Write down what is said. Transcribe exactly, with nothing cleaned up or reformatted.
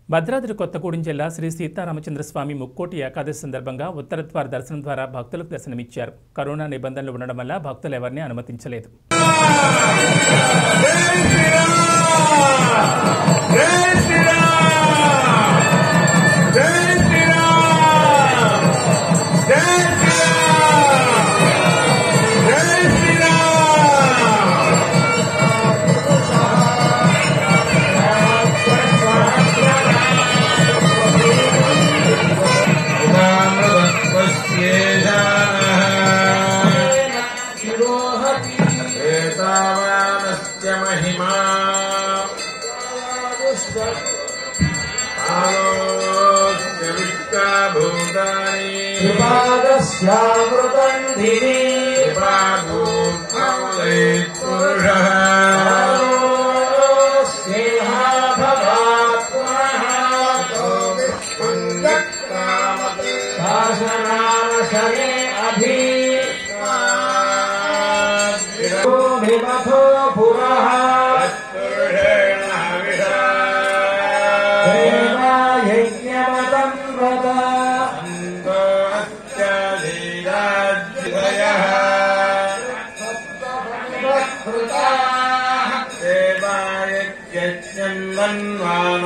భద్రాద్రి కొత్తగూడెం జిల్లా శ్రీ సీతారామచంద్రస్వామి ముక్కోటి ఏకాదశి సందర్భంగా ఉత్తర ద్వార దర్శనం ద్వారా భక్తులకు దర్శనమిచ్చారు. కరోనా నిబంధనలు ఉండడం వల్ల భక్తులు ఎవరిని అనుమతించలేదు. महिमा कृपादस्यामृतं दिवि पुरुषः स्नेहा भवात् पुनः शासनाशने अभि मथो पुरः यज्ञमतं व्रत सेवायज्ञन्वन्वा